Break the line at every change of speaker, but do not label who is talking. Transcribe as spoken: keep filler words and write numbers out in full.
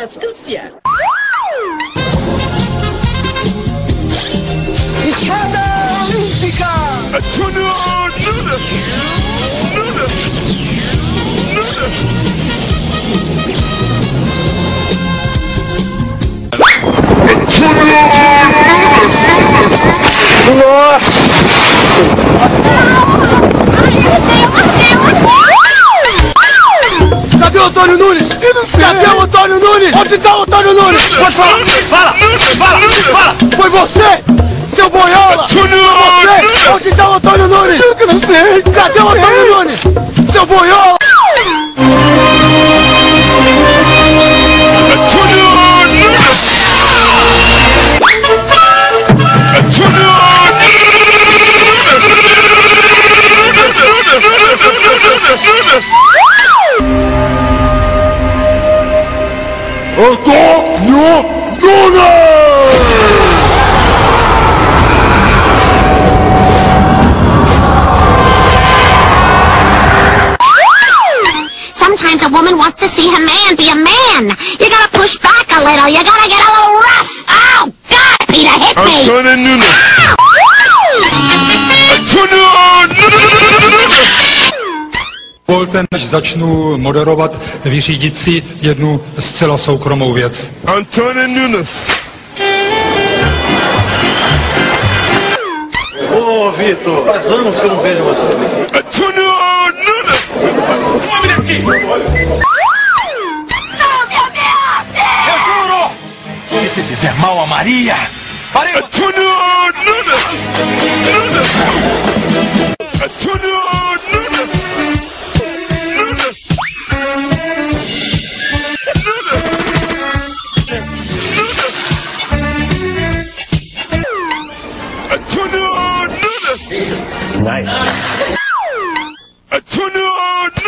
astúcia.
Escada olímpica!
Antônio Nunes! Nunes! Nunes!
Cadê o Antônio Nunes? Eu não sei. Cadê o Antônio Nunes? Onde tá o Antônio Nunes? Pode falar! Fala! Fala! Fala! Foi você! Seu boiola! Foi você! Onde tá o Antônio Nunes? Eu não sei! Cadê o Antônio Nunes? Seu boiola!
Antônio Nunes!
Sometimes a woman wants to see her man be a man. You gotta push back a little. You gotta get a little rough. Oh, God, Peter, hit me!
Antônio Nunes! Antônio Nunes!
Dovolte, než začnu moderovat, vyřídit si jednu zcela soukromou věc.
Antônio Nunes!
Ô, Vitor, faz anos que eu não vejo você.
Antônio Nunes!
Come daqui!
Não me ameace!
Eu juro! E se fizer mal a Maria? Farei...
Antônio Nunes! Nunes! Antônio Nunes! Nunes! Nunes! Antônio Nunes!
Nice.
Antônio